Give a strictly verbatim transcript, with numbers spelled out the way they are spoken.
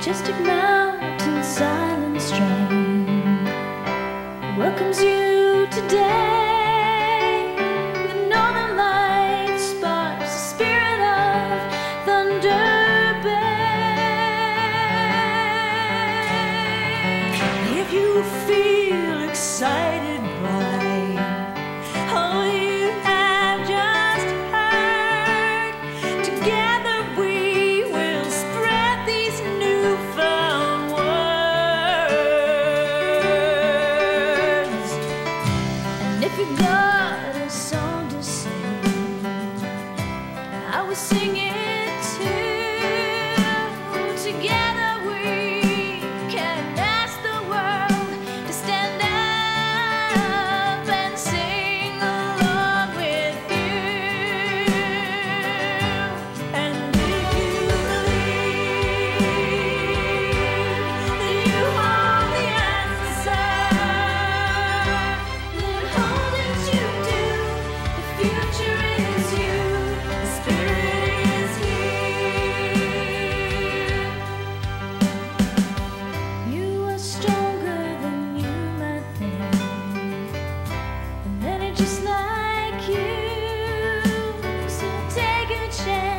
majestic mountain, silent strain welcomes you today. The northern light sparks the spirit of Thunder Bay. If you feel excited by all you have just heard, together we will spread these newfound words. And if you got a song to sing, I will sing it too. Together we can ask the world to stand up and sing along with you. And if you believe that you hold the answer, then hold it you do. The future is you, the spirit is here. You are stronger than you might think, and many just like you. So take a chance.